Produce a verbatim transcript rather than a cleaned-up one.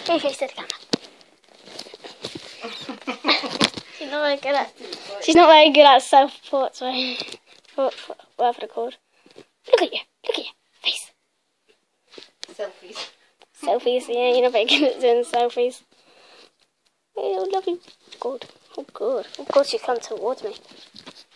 Hey, face to the camera. She's not very good at. She's not very good at self-portrait. Whatever they're called. Look at you. Look at you. Face. Selfies. Selfies. Yeah, you're not very good at doing selfies. Oh, love you. Good. Oh, good. Oh, God, she come towards me.